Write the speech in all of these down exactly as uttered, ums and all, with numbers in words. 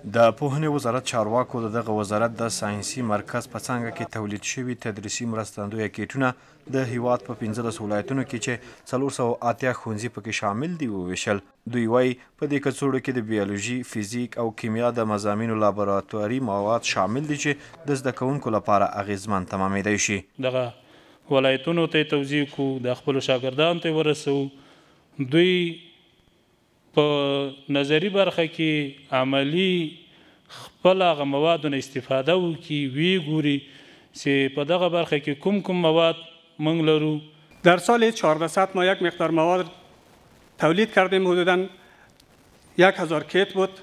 د پوهنې وزارت چارواکو د دغه وزارت د ساینسي مرکز په څانګه کې تولید شوي تدریسي مرستندویه کیټونه د هیواد په پنځلسو ولایتونو کې چې څلور سوه اتیا ښوونځي پکې شامل دي وویشل. دوی وایي په دې کڅوړو کې د بیولوژي، فزیک او کیمیا د مضامینو لابراتواري مواد شامل دي چې د زده کوونکو لپاره اغیزمن تمامیدای شي. دغه ولایتونو ته توزیع کو، د خپلو شاګردانو ته ورسو. دوی په نظري برخه کې عملی خپل هغه موادو نه استفاده وکړي، ویې ګوري چې په دغه برخه کې کوم کوم مواد موږ لرو. در سال چهارده ما یک مقدار مواد تولید کردیم، حدوداً یک هزار کیت بود،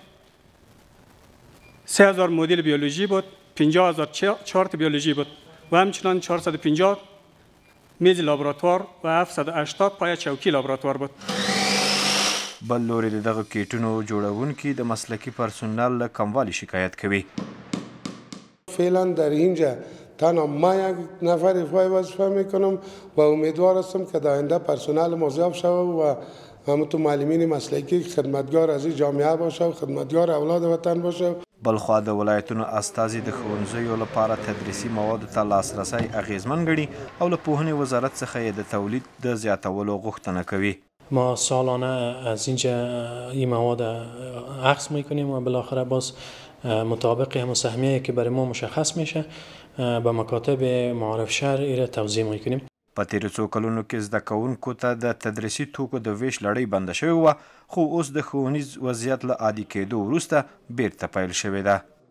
سه هزار مدل بیولوژی بود، پنجاه هزار چارت بیولوژی بود و همچنان چهارصد و پنجاه میز لابراتوار و هفتصد و هشتاد پای چوکي لابراتوار بود. بل لوري د دغه کیټونو جوړونکي د مسلکی پرسونل له کموالي شکایت کوي. فعلا در اینجا تنها ما یک نفر ایفای وظیفه میکنم و امیدوار هستم که در آینده پرسونل مضاف شود و همونطور معلمین مسلکی خدمتگار از این جامعه باشه و خدمتگار اولاد وطن باشه. بلخوا د ولایتونو استازي د ښوونځیو لپاره تدریسي موادو ته لاسرسی اغیزمن ګڼي او له پوهنې وزارت څخه یې د تولید د زیاتولو غوښتنه کوي. ما سالانه از اینجا این مواد اخذ میکنیم و بالاخره باز مطابق هم سهمیه که برای ما مشخص میشه به مکاتب معارف شهر ایره توزیع میکنیم. په تیرو څو کلونو کې زده کوونکو ته د تدریسي توکو د ویش لړۍ بنده شوې وه، خو اوس د ښوونیز وضعیت له عادي کېدو وروسته بیرته پیل شوې ده.